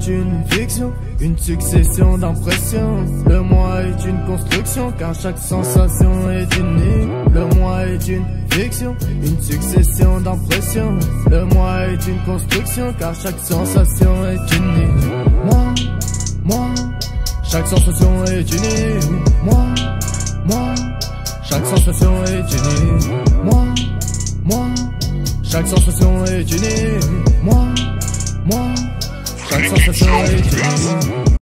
est une fiction, une succession d'impressions. Le moi est une construction, car chaque sensation est unique. Le moi est une fiction, une succession d'impressions. Le moi est une construction, car chaque sensation est unique. Moi, chaque sensation est unique. Moi, chaque sensation est unique. Moi, chaque sensation est unique. Moi, chaque sensation est unique.